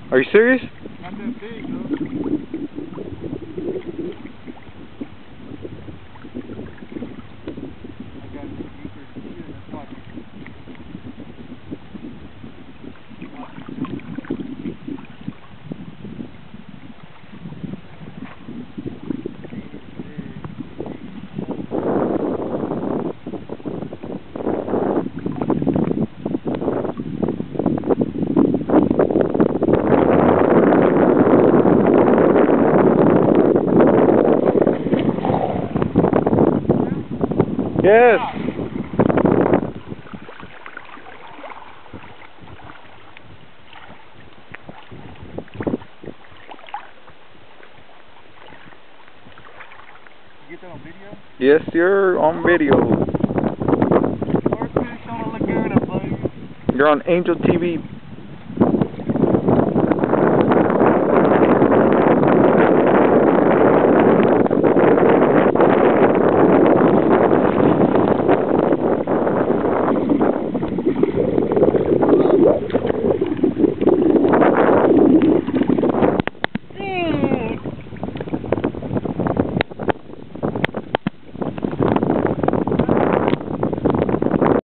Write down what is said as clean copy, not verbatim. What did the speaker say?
Are you serious? Not that big, though. I got it deeper here in the pocket. Yes. You get that on video? Yes, sir, on video. First fish on the lagoon, buddy. You're on Angel TV.